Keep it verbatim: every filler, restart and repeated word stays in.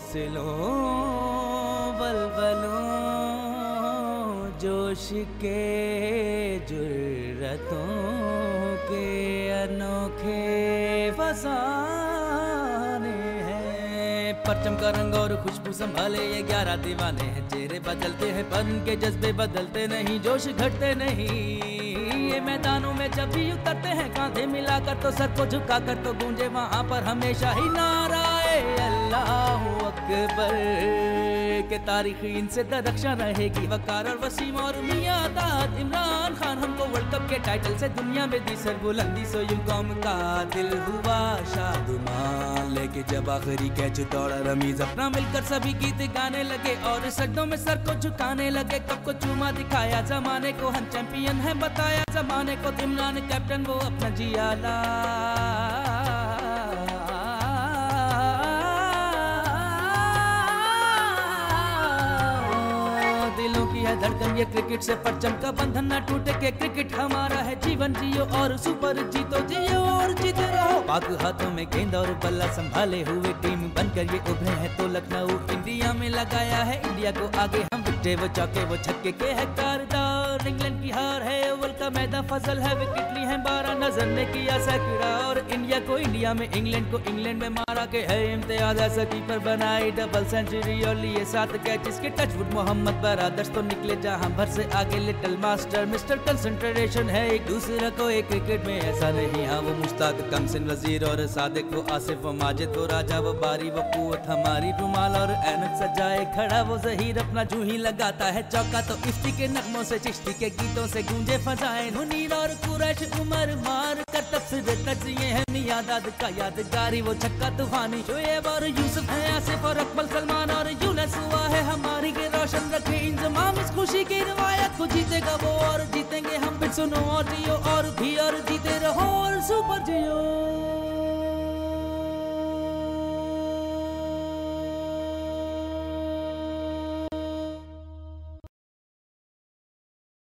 हौसलों बलबलों जोश के जुर्रतों के अनोखे फसाने हैं। परचम का रंग और खुशबू संभाले ये ग्यारह दीवाने हैं। चेहरे बदलते हैं पर उनके जज्बे बदलते नहीं, जोश घटते नहीं। ये मैदानों में जब भी उतरते हैं कांधे मिलाकर तो सर को झुकाकर तो गूंजे वहां पर हमेशा ही नाराए अल्लाहू अकबर के तारीख इनसे दरख्शां रहेगी। वकार और वसीम और मियां दाद इमरान खान हमको वर्ल्ड कप के टाइटल से दुनिया में दी सर बुलंदी। सो यूं कौम का दिल हुआ शादुमान लेके जब आखिरी कैच दौड़ा रमीज अपना मिलकर सभी गीत गाने लगे और सजदों में सर को झुकाने लगे। कब को चूमा दिखाया जमाने को, हम चैंपियन हैं बताया जमाने को। इमरान कैप्टन वो अपना जियाला दिलों की है धड़कन ये क्रिकेट से परचम का बंधन ना टूटे के क्रिकेट हमारा है जीवन। जियो और सुपर जीतो जियो और जीते रहो। पाक हाथों में गेंद और बल्ला संभाले हुए टीम बनकर ये उभरे हैं तो लखनऊ इंडिया में लगाया है इंडिया को आगे। हम विकटे वो चौके वो छक्के के है कारदार। इंग्लैंड की हार है ओवल का मैदान फजल है विकेट ली है बारह नजर ने किया सैकड़ा। और इंडिया को इंडिया में इंग्लैंड को इंग्लैंड में मारा के है इम्तियाज। ऐसा कीपर बनाई डबल सेंचुरी और लिए सात कैचेस के टचवुड मोहम्मद बरादर्श तो निकले जहां भर से आगे लिटिल मास्टर। मिस्टर कंसंट्रेशन है एक दूसरे को एक क्रिकेट में ऐसा नहीं। हाँ वो मुश्ताक कमसिन वजीर और सादिक वो आसिफ वो माजिद वो राजा वो बारी वो कुवत हमारी रुमाल और ऐनक सजाए खड़ा वो जहीर अपना जूं ही लगाता है चौका तो इफ्ती के नगमों से चिश्ती के गीतों से गूंजे फजाए। मुनीर और कुरैश उमर मार कर तफसीर तजिए है मियां दाद का यादगारी वो छक्का तूफानी। शोएब और यूसुफ है आसिफ और अकमल सलमान और यूनस हुआ है हमारी के रोशन रखे इंतजाम। इस खुशी की रिवायत को जीतेगा वो और जीतेंगे हम। फिर सुनो और जियो और भी और जीते रहो और सुपर जियो।